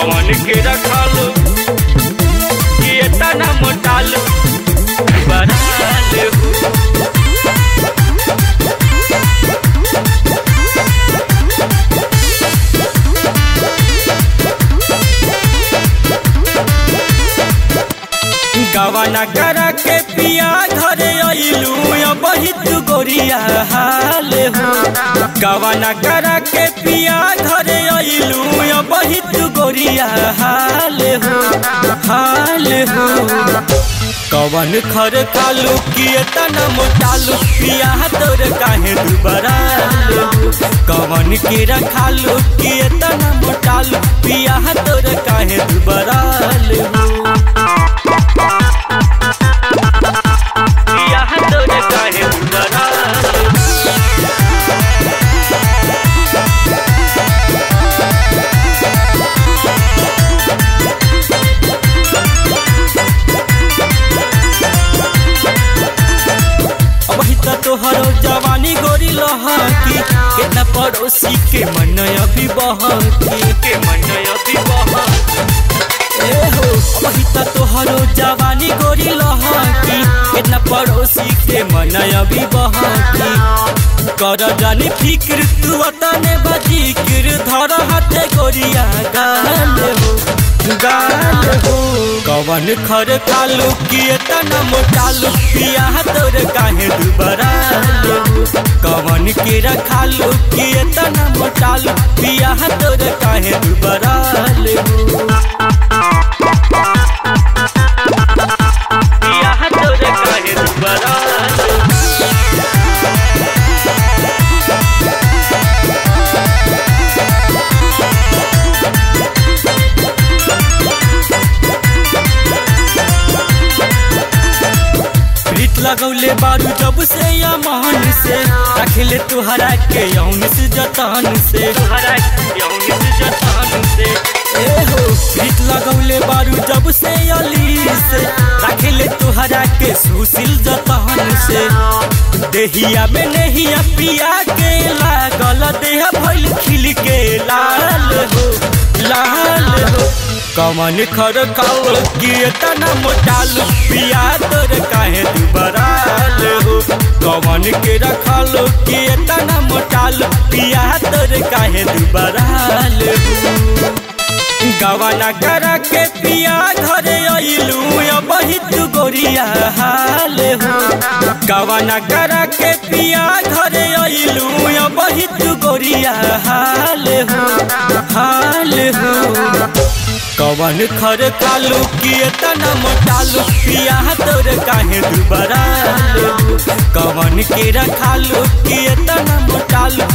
कवन के रखल कि इतना मोटाल बराल हो। गवाना करा के पिया घरे अइलू बहुत गोरिया हाल हो। गवाना करा के पिया घरे अइलू बहुत गोरिया हाल हो हाल हो। कवन खर खालू कि इतना मोटालू पिया तोर काहे दुबराल हो। कवन के रखालू कि इतना मोटालू पिया तोर काहे दुबराल हो। तोहरो जवानी गोरी लहकी कितना पड़ोसी के मन अभी बहकी के मन अभी बहकी हो। वही तोहरो जवानी गोरी लहकी कितना पड़ोसी के मन अभी बहकी। कर जानी फिक्र तू तने बजिक्र धर हाथे गोरिया गाल हो गाल हो। कवन खर खालू कि इतना मोटालू पिया तोर काहे दुबराल हो। कवन के रखालू कि इतना मोटालू पिया तोर काहे दुबराल हो। पिया तोर काहे दुबराल हो। लगौले बारू जब से या मान से रखले तुहरा के यौन से जतान से तुहरा यौन से जतान से हो। प्रीत लगौले बारू जब से अली से रखले तुहरा के सुशील जतान से। देहिया में नहीं पिया के लागल देह भइल खिल के लाल हो लाल हो। कवन खर खाओ कि इतना मोटालू पिया तोर काहे दुबराल हो। कवन के रखालो कि इतना मोटालू पिया तोर काहे दुबराल हो। गवाना करा के पिया घरे अइलू बहुत गोरिया हाल हो। गवाना करा के पिया घरे अइलू बहुत गोरिया हाल हो हाल हो। कवन खर खालू कि इतना मोटालू पिया तोर काहे दुबराल हो। कवन के रखालू कि इतना मोटालू